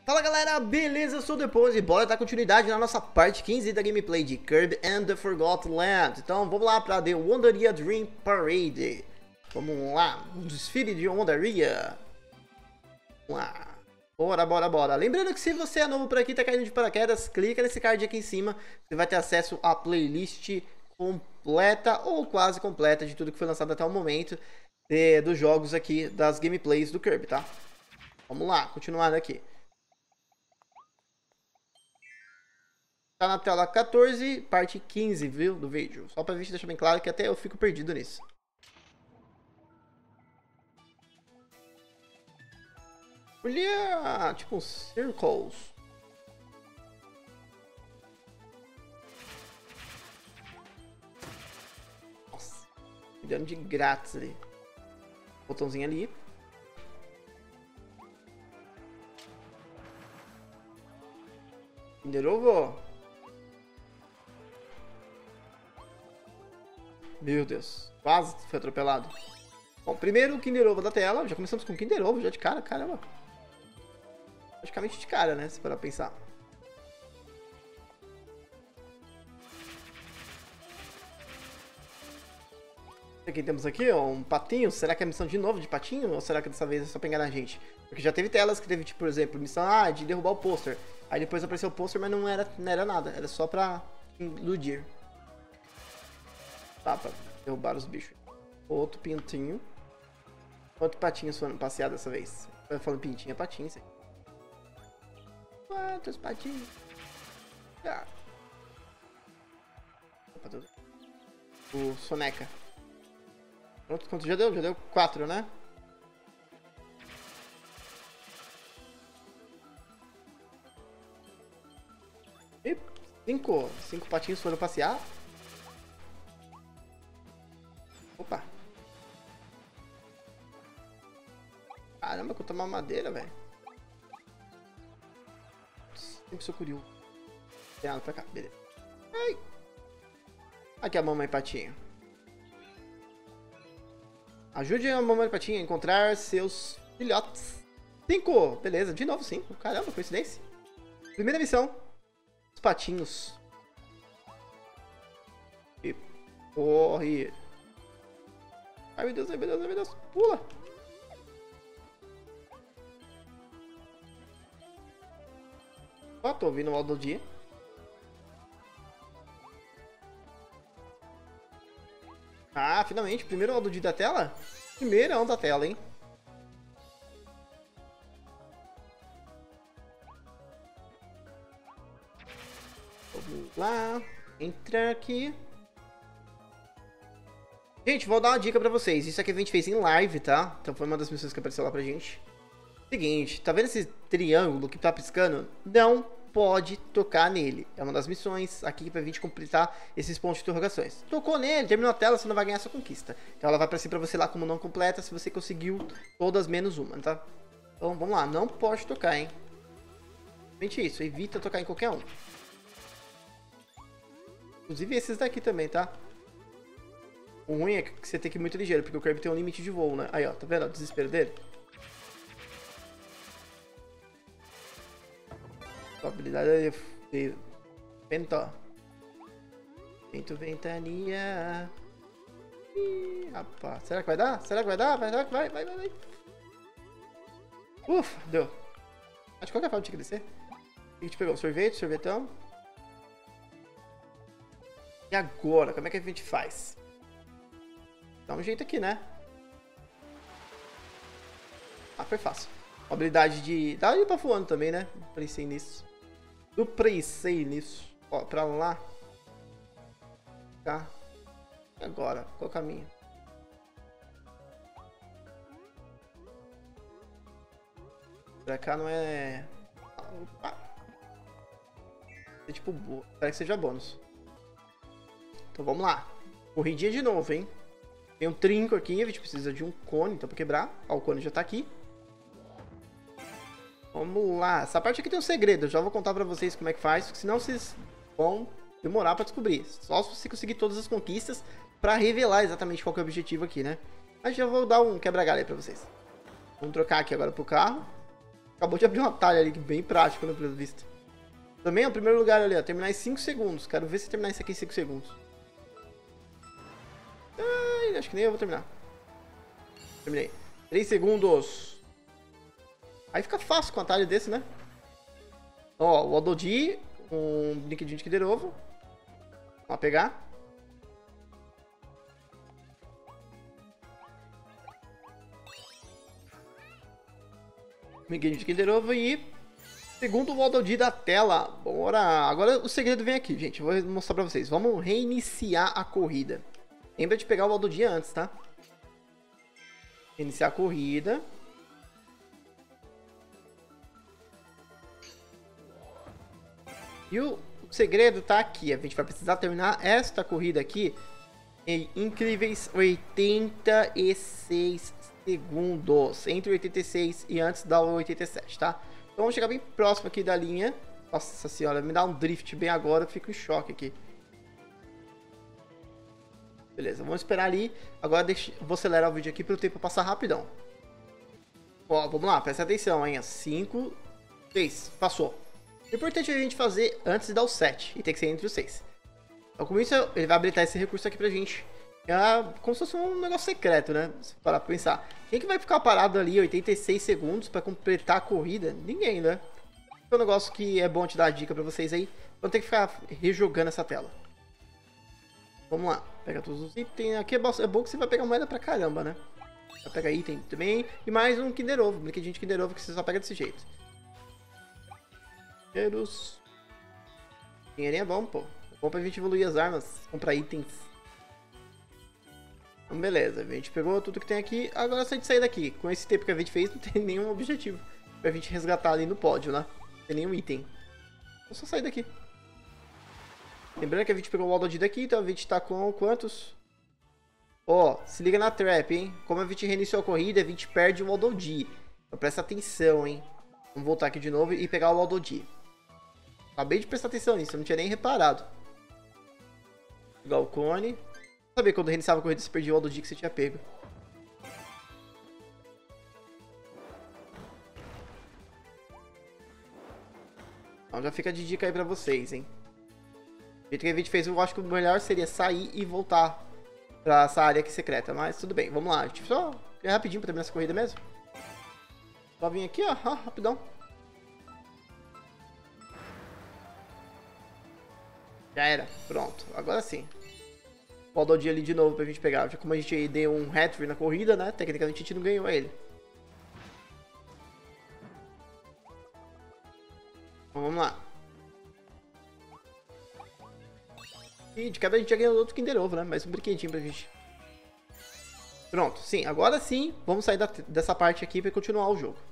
Fala galera, beleza? Eu sou o Depois e bora dar continuidade na nossa parte 15 da gameplay de Kirby and the Forgotten Land. Então vamos lá para The Wonderia Dream Parade. Vamos lá, um desfile de Wonderia. Vamos lá, bora. Lembrando que se você é novo por aqui, tá caindo de paraquedas, clica nesse card aqui em cima. Você vai ter acesso à playlist completa ou quase completa de tudo que foi lançado até o momento dos jogos aqui, das gameplays do Kirby, tá? Vamos lá, continuando aqui. Tá na tela 14, parte 15, viu, do vídeo. Só pra gente deixar bem claro que até eu fico perdido nisso. Olha, tipo uns circles. Nossa, me dando de grátis ali. Botãozinho ali. De novo. Meu Deus, quase foi atropelado. Bom, primeiro o Kinder Ovo da tela. Já começamos com o Kinder Ovo, já de cara, caramba. Praticamente de cara, né, se parar pra pensar. Aqui temos aqui, ó, um patinho. Será que é missão de novo de patinho? Ou será que dessa vez é só pra enganar a gente? Porque já teve telas que teve, tipo, por exemplo, missão de derrubar o pôster. Aí depois apareceu o pôster, mas não era nada. Era só pra iludir. Tá, pra derrubar os bichos. Outro pintinho. Quantos patinhos foram passear dessa vez? Eu falando pintinho, é patinho, isso aí. Quantos patinhos? Ah. O Soneca. Pronto, quanto já deu? Já deu 4, né? E 5 patinhos foram passear. Opa. Caramba, que eu tomar madeira, velho. 5 Sucuriu. Tem nada pra cá, beleza. Ai. Aqui a mamãe patinho. Ajude a mamãe patinho a encontrar seus filhotes. 5, beleza, de novo 5. Caramba, coincidência. Primeira missão. Os patinhos. E corre. Ai meu Deus, pula. Ó, tô ouvindo o Aldo Dia. Ah, finalmente, primeiro Aldo Dia da tela? Primeirão da tela, hein? Vamos lá, entrar aqui. Gente, vou dar uma dica pra vocês. Isso aqui a gente fez em live, tá? Então foi uma das missões que apareceu lá pra gente. Seguinte, tá vendo esse triângulo que tá piscando? Não pode tocar nele. É uma das missões aqui pra gente completar esses pontos de interrogações. Tocou nele, terminou a tela, você não vai ganhar essa conquista. Então ela vai aparecer pra você lá como não completa se você conseguiu todas menos uma, tá? Então vamos lá, não pode tocar, hein? Somente isso, evita tocar em qualquer um. Inclusive esses daqui também, tá? O ruim é que você tem que ir muito ligeiro, porque o Kirby tem um limite de voo, né? Aí, ó, tá vendo o desespero dele? A habilidade de vento. Vento, ventania. Ih, rapaz. Será que vai dar? Será que vai dar? Vai. Ufa, deu. Acho que qualquer forma tinha que descer. A gente pegou sorvetão. E agora? Como é que a gente faz? Dá um jeito aqui, né? Ah, foi fácil. Habilidade de... Dá pra voando também, né? Pensei nisso. Ó, pra lá. Tá. E agora? Qual o caminho? Pra cá não é... Opa. É tipo... Espero que seja bônus. Então vamos lá. Corridinha de novo, hein? Tem um trinco aqui, a gente precisa de um cone, então pra quebrar. Ó, o cone já tá aqui. Vamos lá. Essa parte aqui tem um segredo, eu já vou contar pra vocês como é que faz, porque senão vocês vão demorar pra descobrir. Só se você conseguir todas as conquistas pra revelar exatamente qual que é o objetivo aqui, né? Mas já vou dar um quebra-galho aí pra vocês. Vamos trocar aqui agora pro carro. Acabou de abrir um atalho ali, bem prático, né, pelo visto. Também é o primeiro lugar ali, ó. Terminar em 5 segundos. Quero ver se terminar isso aqui em 5 segundos. Ai, acho que nem eu vou terminar. Terminei. 3 segundos. Aí fica fácil com um atalho desse, né? Ó, o Ododi, um brinquedinho de Kinder Ovo. Vamos pegar. Brinquedinho de Kinder Ovo e... Segundo o Waddle Dee da tela. Bora. Agora o segredo vem aqui, gente. Vou mostrar pra vocês. Vamos reiniciar a corrida. Lembra de pegar o Waddle Dee antes, tá? Iniciar a corrida. E o segredo tá aqui. A gente vai precisar terminar esta corrida aqui em incríveis 86 segundos. Entre 86 e antes da 87, tá? Então vamos chegar bem próximo aqui da linha. Nossa senhora, me dá um drift bem agora, eu fico em choque aqui. Beleza, vamos esperar ali. Agora vou acelerar o vídeo aqui para o tempo passar rapidão. Ó, vamos lá, presta atenção, hein. 5, 6, passou. O importante é a gente fazer antes de dar o 7. E tem que ser entre os 6. Então com isso ele vai habilitar esse recurso aqui pra gente. É como se fosse um negócio secreto, né? Se parar pra pensar. Quem que vai ficar parado ali 86 segundos pra completar a corrida? Ninguém, né? É um negócio que é bom te dar a dica pra vocês aí. Vão ter que ficar rejogando essa tela. Vamos lá. Pega todos os itens. Aqui é bom que você vai pegar moeda pra caramba, né? Vai pegar item também. E mais um Kinder Ovo. Brinquedinho de Kinder Ovo que você só pega desse jeito. Dinheiros. Dinheirinho é bom, pô. É bom pra gente evoluir as armas. Comprar itens. Então, beleza, a gente pegou tudo que tem aqui. Agora se a gente sair daqui, com esse tempo que a gente fez, não tem nenhum objetivo pra gente resgatar ali no pódio, né? Não tem nenhum item. É só sair daqui. Lembrando que a gente pegou o Waddle Dee daqui, então a gente tá com quantos? Ó, se liga na trap, hein? Como a gente reiniciou a corrida, a gente perde o Waddle Dee. Então presta atenção, hein? Vamos voltar aqui de novo e pegar o Waddle Dee. Acabei de prestar atenção nisso, eu não tinha nem reparado. Pegar o cone. Saber quando reiniciava a corrida você perdia o Waddle Dee que você tinha pego. Então já fica de dica aí pra vocês, hein. O jeito que a gente fez, eu acho que o melhor seria sair e voltar pra essa área aqui secreta. Mas tudo bem, vamos lá. A gente só é rapidinho pra terminar essa corrida mesmo. Só vim aqui, ó, rapidão. Já era, pronto, agora sim. O Waddle Dee ali de novo pra gente pegar. Já como a gente deu um hat-trick na corrida, né? Tecnicamente a gente não ganhou ele. Então, vamos lá. E de quebra a gente já ganhou outro Kinder Ovo, né? Mais um brinquedinho pra gente. Pronto, sim. Agora sim, vamos sair dessa parte aqui pra continuar o jogo.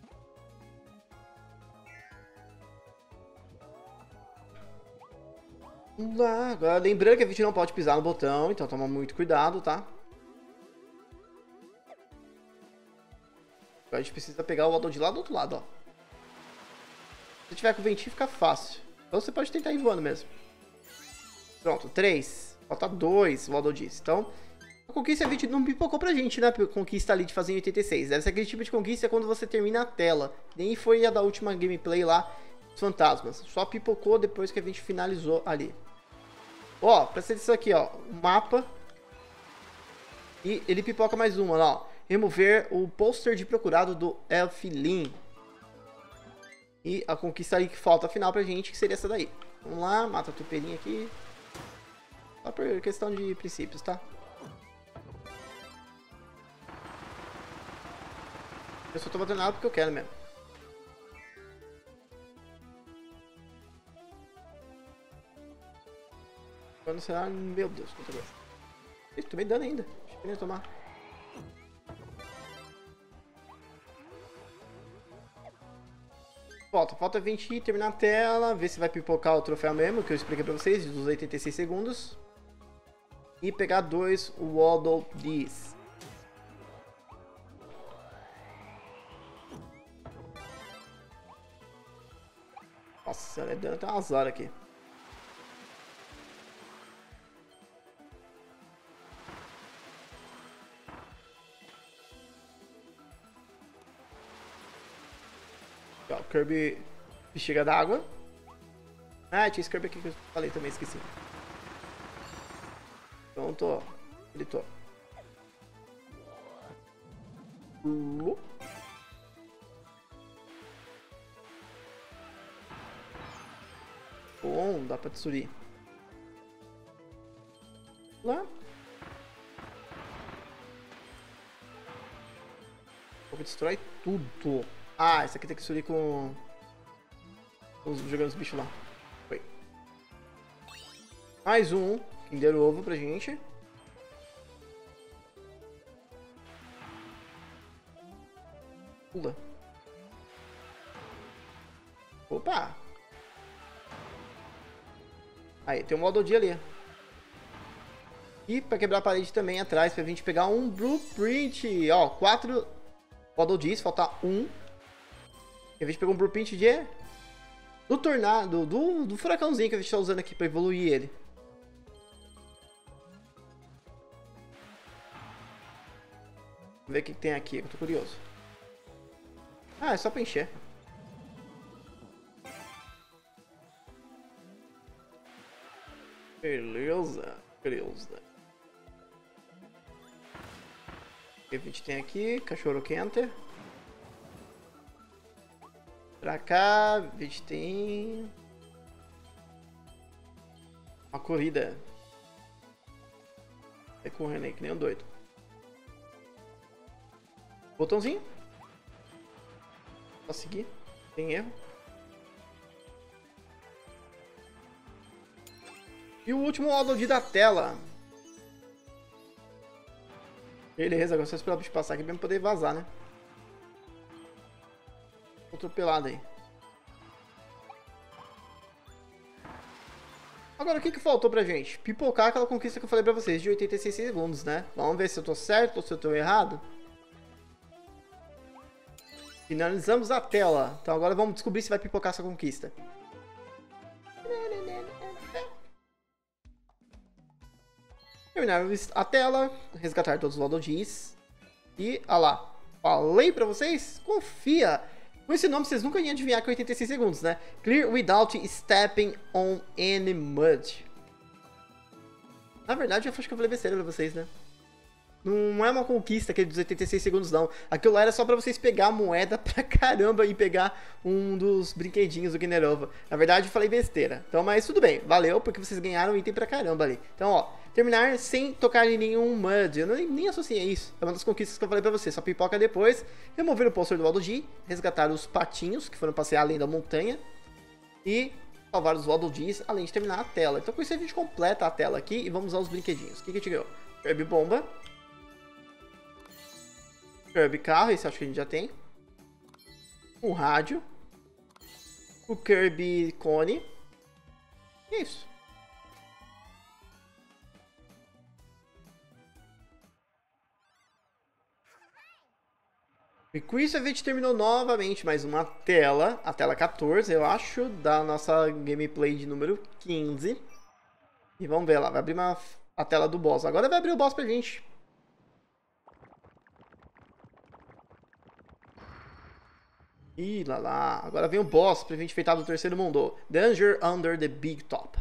Vamos lá. Agora lembrando que a gente não pode pisar no botão, então toma muito cuidado, tá? Agora a gente precisa pegar o Waddle Dee lá do outro lado, ó. Se tiver com o ventinho fica fácil. Então você pode tentar ir voando mesmo. Pronto, 3. Falta 2 o Waddle Dee. Então, a conquista a gente não pipocou pra gente, né? Conquista ali de fazer em 86. Deve ser aquele tipo de conquista quando você termina a tela. Nem foi a da última gameplay lá, os fantasmas. Só pipocou depois que a gente finalizou ali. Ó, presta atenção aqui, ó. O mapa. E ele pipoca mais uma lá, ó. Remover o pôster de procurado do Elfilin. E a conquista aí que falta final pra gente, que seria essa daí. Vamos lá, mata a tupeirinha aqui. Só por questão de princípios, tá? Eu só tô batendo nada porque eu quero mesmo. Quando será? Meu Deus, quanto gosto. Ih, tô bem dando ainda. Deixa eu tomar. Falta 20 e terminar a tela. Ver se vai pipocar o troféu mesmo, que eu expliquei pra vocês, dos 86 segundos. E pegar 2 Waddle Dees. Nossa, ela é dando até um azar aqui. Kirby bexiga d'água. Ah, tinha esse Kirby aqui que eu falei também, esqueci. Pronto, ó. Gritou. Bom, dá pra destruir. Lá. Destrói tudo. Ah, esse aqui tem que destruir com... jogando os bichos lá. Foi. Mais um. Kinder Ovo pra gente. Pula. Opa! Aí, tem um Waddle Dee ali. E pra quebrar a parede também atrás, pra gente pegar um Blueprint. Ó, 4 Waddle Dees, falta um. E a gente pegou um Blueprint do tornado, do furacãozinho que a gente tá usando aqui pra evoluir ele. Vamos ver o que tem aqui, eu tô curioso. Ah, é só pra encher. Beleza, beleza. O que a gente tem aqui? Cachorro quente. Pra cá, a gente tem... uma corrida. Vai correndo aí, que nem um doido. Botãozinho. Só seguir. Tem erro. E o último Waddle Dee da tela. Beleza, agora só esperar o bicho passar aqui pra eu poder vazar, né? Atropelado aí. Agora, o que faltou pra gente? Pipocar aquela conquista que eu falei pra vocês de 86 segundos, né? Vamos ver se eu tô certo ou se eu tô errado. Finalizamos a tela. Então agora vamos descobrir se vai pipocar essa conquista. Terminamos a tela. Resgatar todos os Waddle Dees. E, olha lá. Falei pra vocês? Confia. Com esse nome vocês nunca iam adivinhar que é 86 segundos, né? Clear without stepping on any mud. Na verdade, eu acho que eu falei besteira pra vocês, né? Não é uma conquista aquele dos 86 segundos, não. Aquilo lá era só pra vocês pegar a moeda pra caramba e pegar um dos brinquedinhos do Kinder Ovo. Na verdade, eu falei besteira. Então, mas tudo bem. Valeu, porque vocês ganharam item pra caramba ali. Então, ó. Terminar sem tocar em nenhum mud. Eu nem associei isso. É uma das conquistas que eu falei pra vocês. Só pipoca depois. Remover o pôster do Waddle Dee. Resgatar os patinhos que foram passear além da montanha. E salvar os Waddle Dees, além de terminar a tela. Então, com isso a gente completa a tela aqui e vamos usar os brinquedinhos. O que a gente ganhou? Kirby Bomba. Kirby Carro, esse acho que a gente já tem. Um rádio. O Kirby Cone. E é isso. E com isso a gente terminou novamente mais uma tela. A tela 14, eu acho, da nossa gameplay de número 15. E vamos ver lá, vai abrir a tela do boss. Agora vai abrir o boss pra gente. Ih, lá. Agora vem o boss pra gente enfrentar do terceiro mundo. Danger Under the Big Top.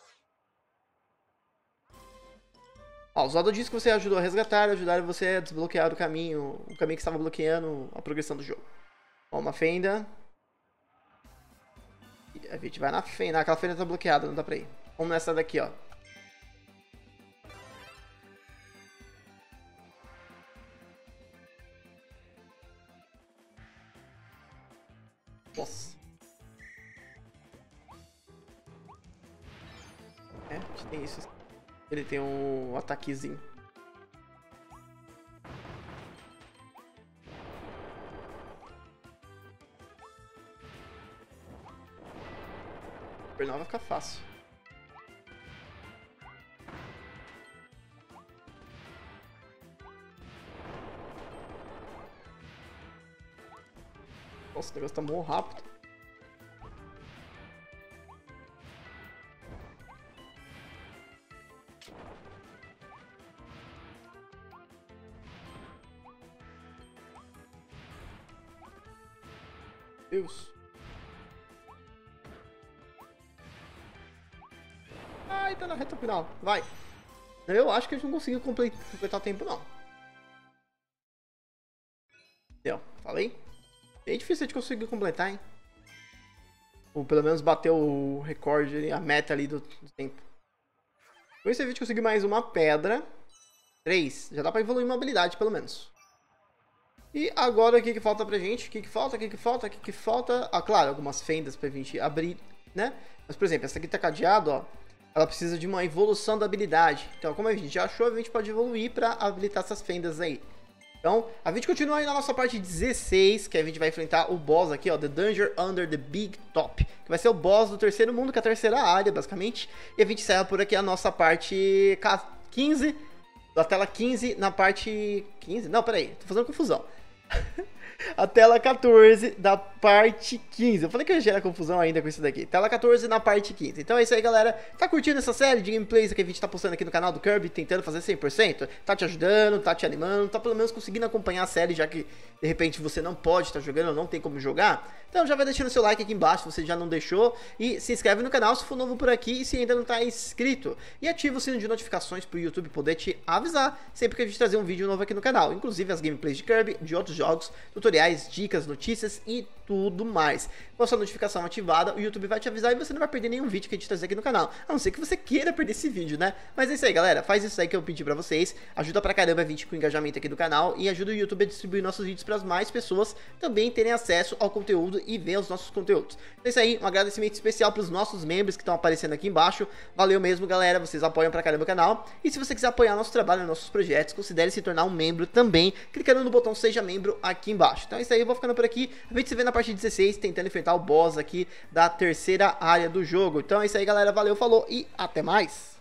Ó, os Waddle Dees que você ajudou a resgatar ajudaram você a desbloquear o caminho que estava bloqueando a progressão do jogo. Ó, uma fenda. E a gente vai na fenda. Aquela fenda tá bloqueada, não dá pra ir. Vamos nessa daqui, ó. Nossa. É, a gente tem isso. Ele tem um ataquezinho. Supernova vai ficar fácil. Nossa, o negócio tá muito rápido. Deus. vai, tá na reta final, vai. Eu acho que a gente não conseguiu completar o tempo, não. Deu, falei? É difícil de conseguir completar, hein? Ou pelo menos bater o recorde, a meta ali do tempo. Com esse vídeo consegui mais uma pedra. 3. Já dá pra evoluir uma habilidade, pelo menos. E agora o que falta pra gente? O que falta? O que falta? Ah, claro, algumas fendas pra gente abrir, né? Mas, por exemplo, essa aqui tá cadeado, ó. Ela precisa de uma evolução da habilidade. Então, como a gente já achou, a gente pode evoluir pra habilitar essas fendas aí. Então, a gente continua aí na nossa parte 16, que a gente vai enfrentar o boss aqui, ó, The Danger Under the Big Top, que vai ser o boss do terceiro mundo, que é a terceira área, basicamente. E a gente encerra por aqui a nossa parte 15, da tela 15 na parte 15, não, peraí, tô fazendo confusão. A tela 14 da parte 15. Eu falei que eu ia gerar confusão ainda com isso daqui. Tela 14 na parte 15. Então é isso aí, galera. Tá curtindo essa série de gameplays que a gente tá postando aqui no canal do Kirby, tentando fazer 100%? Tá te ajudando, tá te animando, tá pelo menos conseguindo acompanhar a série, já que de repente você não pode estar jogando ou não tem como jogar? Então já vai deixando seu like aqui embaixo se você já não deixou. E se inscreve no canal se for novo por aqui e se ainda não tá inscrito. E ativa o sino de notificações pro YouTube poder te avisar sempre que a gente trazer um vídeo novo aqui no canal. Inclusive as gameplays de Kirby, de outros jogos, tutoriais, dicas, notícias e tudo mais. Com a sua notificação ativada, o YouTube vai te avisar e você não vai perder nenhum vídeo que a gente trazer aqui no canal. A não ser que você queira perder esse vídeo, né? Mas é isso aí, galera. Faz isso aí que eu pedi pra vocês. Ajuda pra caramba a gente com o engajamento aqui do canal e ajuda o YouTube a distribuir nossos vídeos para as mais pessoas também terem acesso ao conteúdo e ver os nossos conteúdos. Então é isso aí, um agradecimento especial pros nossos membros que estão aparecendo aqui embaixo. Valeu mesmo, galera. Vocês apoiam pra caramba o canal. E se você quiser apoiar nosso trabalho, nossos projetos, considere se tornar um membro também, clicando no botão Seja Membro aqui embaixo. Então é isso aí, eu vou ficando por aqui. A gente se vê na parte 16, tentando enfrentar o boss aqui da terceira área do jogo. Então é isso aí, galera. Valeu, falou e até mais!